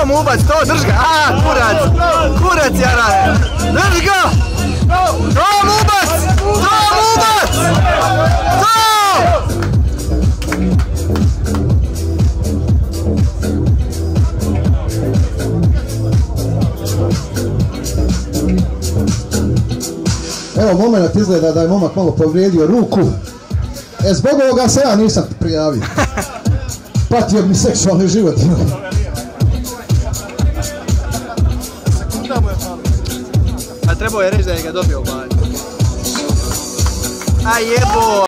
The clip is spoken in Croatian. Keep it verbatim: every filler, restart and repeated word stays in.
mu ubac, to, drž ga! A, kurac! Kurac, jarane! Drž ga! To mu ubac! To mu ubac! To! Evo, moment izgleda da je momak malo povrijedio ruku. E, zbog ovoga se ja nisam prijavio. Patio mi seksualni život. A trebao je reći da je ga dobio ovaj. A jebo!